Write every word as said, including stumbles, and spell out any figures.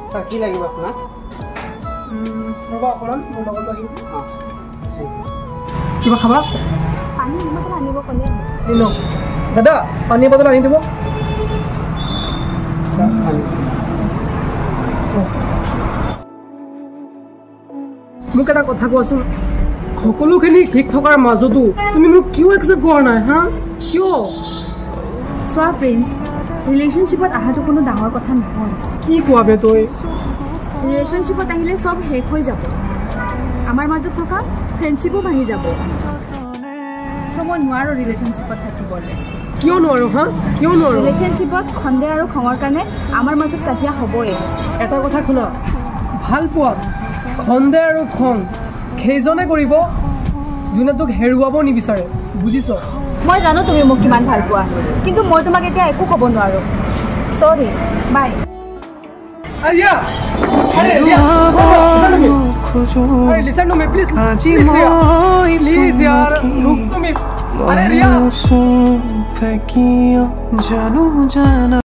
sir की লাগিব আপোনাক ৰবা অকমান মোৰ লগত আহিব অঁ কিবা খাবা পানী বটল আনিব ক'লে নিলো দাদা পানী বটল আনি দিব सर पानी মোক এটা কথা কোৱাচোন সকলোখিনি ঠিক থকাৰ মাজতো তুমি মোক কিয় একচেপ্ট কৰা নাই হা কিয় চোৱা প্ৰিন্স ৰিলেশ্যনশ্বিপত অহাটো কোনো ডাঙৰ কথা নহয় কি কোৱা বে তই ৰিলেশ্যনশ্বিপত আহিলে চব শেষ হৈ যাব আমাৰ মাজত থকা ফ্ৰেণ্ডশ্বিপো ভাঙি যাব চ' মই নোৱাৰোঁ ৰিলেশ্যনশ্বিপত থাকিবলৈ কিয় নোৱাৰো হা কিয় নোৱাৰো ৰিলেশ্যনশ্বিপত সন্দেহ আৰু খঙৰ কাৰণে আমাৰ মাজত কাজিয়া হ'বই এটা কথা শুনা ভাল পোৱা সন্দেহ আৰু খং সেইজনে কৰিব যোনে তোক হেৰুৱাব নিবিচাৰে বুজিছ মই জানো তুমি মোক কিমান ভাল পোৱা কিন্তু মই তোমাক এতিয়া একো ক'ব নোৱাৰোঁ চৰি বাই আৰিয়া আৰে ৰিয়া अरे listen to me please please Riya please यार रुक तो मी अरे रिया जानू जाना